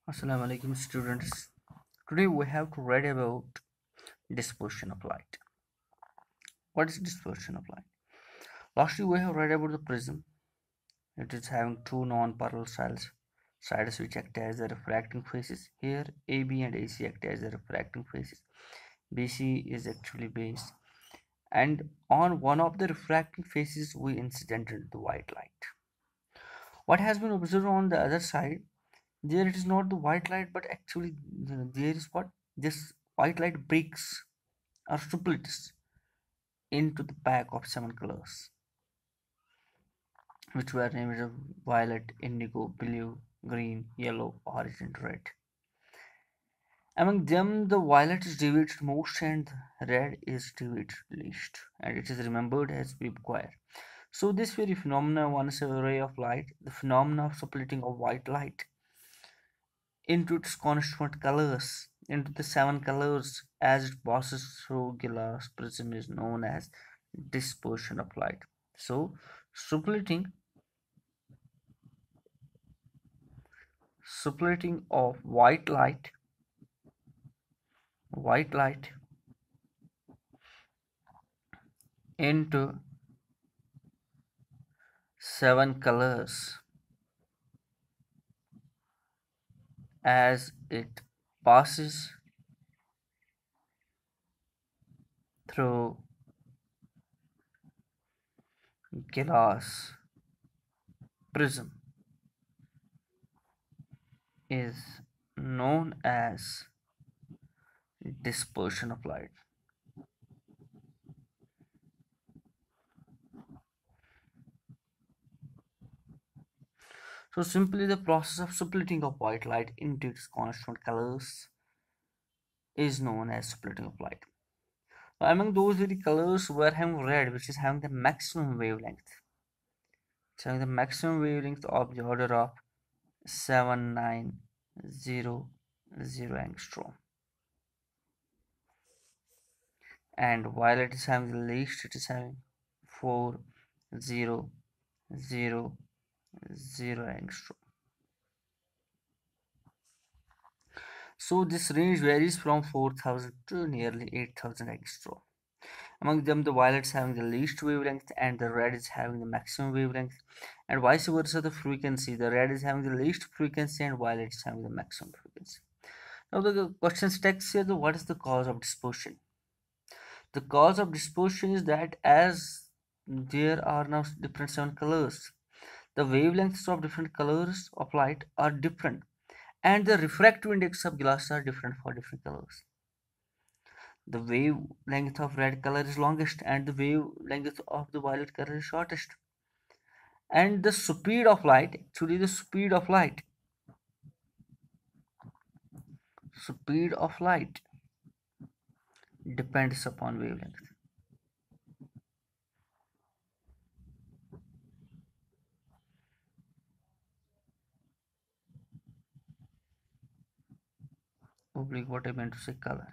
Assalamu alaikum students. Today we have to read about dispersion of light. What is dispersion of light? Lastly we have read about the prism. It is having two non-parallel sides which act as the refracting faces. Here AB and AC act as the refracting faces. BC is actually base. And on one of the refracting faces we incidented the white light. What has been observed on the other side, there it is not the white light but actually there is what this white light breaks or splits into the pack of seven colors, which were named as violet, indigo, blue, green, yellow, orange, and red. Among them, the violet is deviated most and the red is deviated least, and it is remembered as Weeb choir. So, this very phenomena, once a ray of light, the phenomena of splitting of white light into its constituent colors, into the seven colors as it passes through glass prism is known as dispersion of light. So, splitting splitting of white light into seven colors as it passes through glass prism is known as dispersion of light. So simply the process of splitting of white light into its constituent colors is known as splitting of light. Among those very colors we're having red, which is having the maximum wavelength. It's having the maximum wavelength of the order of 7900 angstrom. And violet is having the least, it is having 4000 angstrom. So this range varies from 4000 to nearly 8000 angstrom. Among them, the violet is having the least wavelength and the red is having the maximum wavelength, and vice versa the frequency. The red is having the least frequency and violet is having the maximum frequency. Now the question text here, what is the cause of dispersion? The cause of dispersion is that as there are now different seven colors, the wavelengths of different colors of light are different and the refractive index of glass are different for different colors. The wavelength of red color is longest and the wavelength of the violet color is shortest. And the speed of light, speed of light depends upon wavelength. Oblique, what I meant to say, color.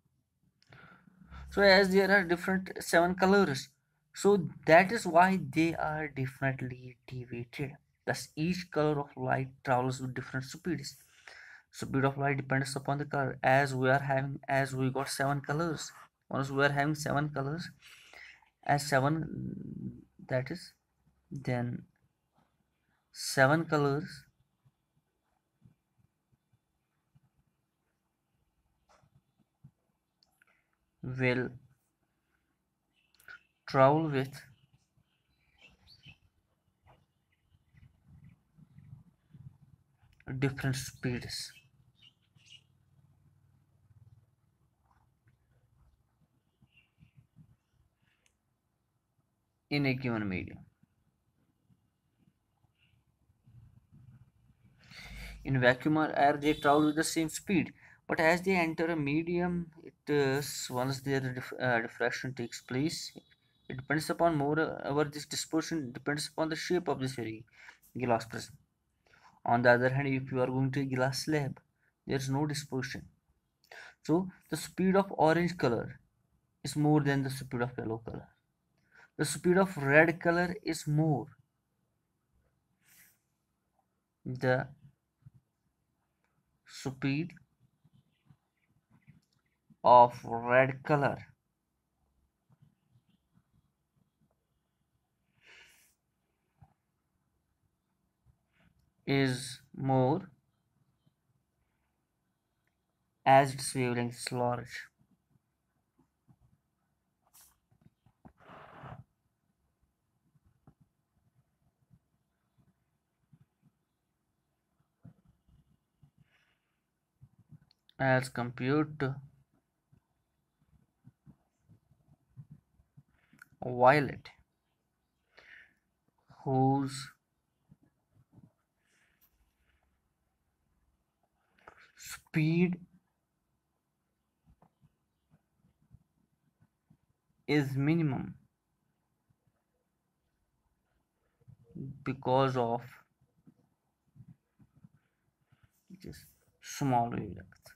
So as there are different seven colors, so that is why they are differently deviated. Thus each color of light travels with different speeds. Speed of light depends upon the color. As we got seven colors, once we are having seven colors as seven, that is then seven colors will travel with different speeds in a given medium. In vacuum or air, they travel with the same speed, but as they enter a medium, it once their diffraction takes place, it depends upon moreover this dispersion depends upon the shape of this very glass prism. On the other hand, if you are going to a glass slab, there is no dispersion. So the speed of orange color is more than the speed of yellow color. The speed of red color is more. The speed of red color is more as its wavelength is large. As compared to violet, whose speed is minimum because of its small wavelength.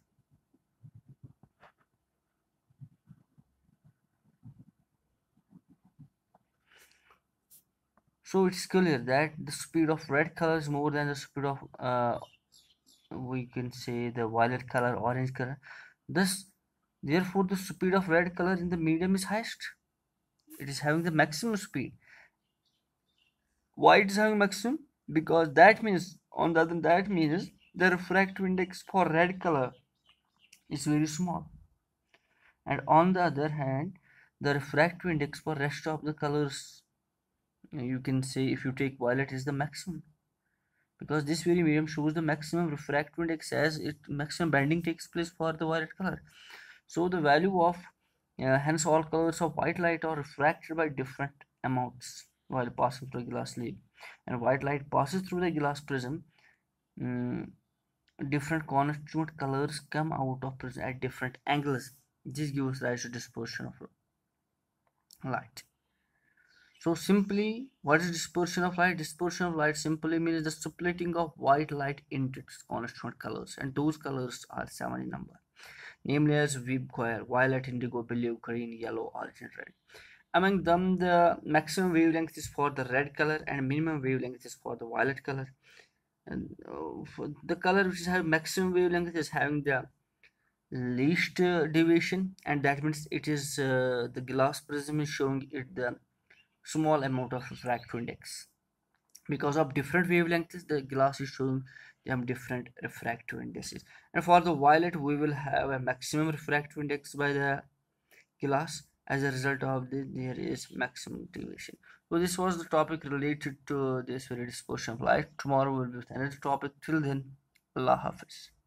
So it's clear that the speed of red color is more than the speed of we can say the violet color, orange color. Thus, therefore, the speed of red color in the medium is highest. It is having the maximum speed. Why it is having maximum? Because that means, on the other, that means the refractive index for red color is very small, and on the other hand, the refractive index for rest of the colors, you can say if you take violet, is the maximum, because this very medium shows the maximum refractive index as it maximum bending takes place for the violet color. So the value of hence all colors of white light are refracted by different amounts while passing through a glass slab, and white light passes through the glass prism. mm, Different constituent colors come out of prism at different angles. This gives rise to dispersion of light. So simply, what is dispersion of light? Dispersion of light simply means the splitting of white light into its constituent colors, and those colors are seven in number, namely as violet, indigo, blue, green, yellow, orange, and red. Among them, the maximum wavelength is for the red color and minimum wavelength is for the violet color. And for the color which is having maximum wavelength is having the least deviation, and that means it is the glass prism is showing it the small amount of refractive index. Because of different wavelengths, the glass is showing them different refractive indices. And for the violet, we will have a maximum refractive index by the glass. As a result of this, there is maximum deviation. So this was the topic related to this very dispersion of light. Tomorrow will be with another topic. Till then, Allah Hafiz.